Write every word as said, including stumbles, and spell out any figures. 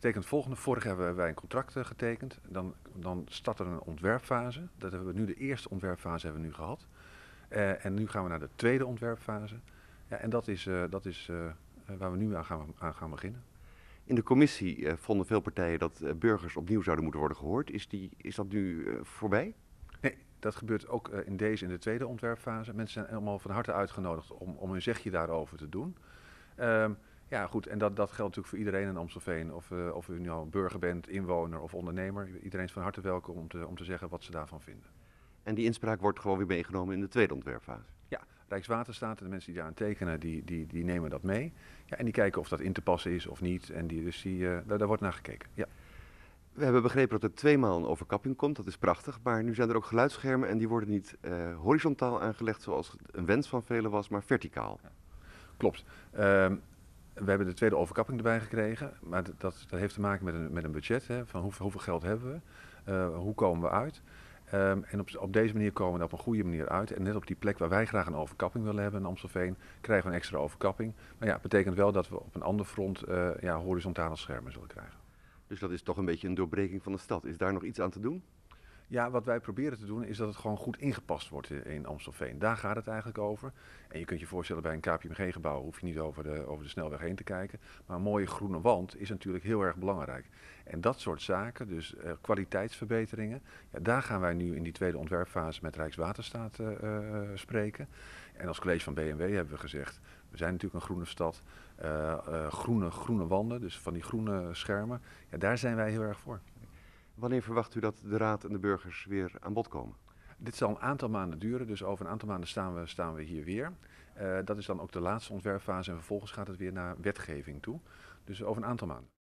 betekent het volgende. Vorig jaar hebben wij een contract uh, getekend. Dan, dan start er een ontwerpfase. Dat hebben we nu, de eerste ontwerpfase hebben we nu gehad. Uh, en nu gaan we naar de tweede ontwerpfase. Ja, en dat is, uh, dat is uh, waar we nu aan gaan, aan gaan beginnen. In de commissie uh, vonden veel partijen dat uh, burgers opnieuw zouden moeten worden gehoord. Is, die, is dat nu uh, voorbij? Nee, dat gebeurt ook uh, in deze, in de tweede ontwerpfase. Mensen zijn allemaal van harte uitgenodigd om, om hun zegje daarover te doen. Um, ja, goed, en dat, dat geldt natuurlijk voor iedereen in Amstelveen. Of, uh, of u nou burger bent, inwoner of ondernemer. Iedereen is van harte welkom om te, om te zeggen wat ze daarvan vinden. En die inspraak wordt gewoon weer meegenomen in de tweede ontwerpfase? Ja, Rijkswaterstaat en de mensen die daar aan tekenen, die, die, die nemen dat mee. Ja, en die kijken of dat in te passen is of niet. En die, dus die, uh, daar, daar wordt naar gekeken, ja. We hebben begrepen dat er tweemaal een overkapping komt, dat is prachtig. Maar nu zijn er ook geluidsschermen en die worden niet uh, horizontaal aangelegd zoals een wens van velen was, maar verticaal. Ja, klopt. Um, we hebben de tweede overkapping erbij gekregen. Maar dat, dat heeft te maken met een, met een budget. Hè, van hoeveel, hoeveel geld hebben we? Uh, hoe komen we uit? Um, en op, op deze manier komen we er op een goede manier uit. En net op die plek waar wij graag een overkapping willen hebben in Amstelveen, krijgen we een extra overkapping. Maar ja, het betekent wel dat we op een ander front uh, ja, horizontale schermen zullen krijgen. Dus dat is toch een beetje een doorbreking van de stad. Is daar nog iets aan te doen? Ja, wat wij proberen te doen is dat het gewoon goed ingepast wordt in Amstelveen. Daar gaat het eigenlijk over. En je kunt je voorstellen, bij een K P M G-gebouw hoef je niet over de, over de snelweg heen te kijken. Maar een mooie groene wand is natuurlijk heel erg belangrijk. En dat soort zaken, dus uh, kwaliteitsverbeteringen, ja, daar gaan wij nu in die tweede ontwerpfase met Rijkswaterstaat uh, uh, spreken. En als college van B M W hebben we gezegd, we zijn natuurlijk een groene stad. Uh, uh, groene, groene wanden, dus van die groene schermen, ja, daar zijn wij heel erg voor. Wanneer verwacht u dat de raad en de burgers weer aan bod komen? Dit zal een aantal maanden duren, dus over een aantal maanden staan we, staan we hier weer. Uh, dat is dan ook de laatste ontwerpfase en vervolgens gaat het weer naar wetgeving toe. Dus over een aantal maanden.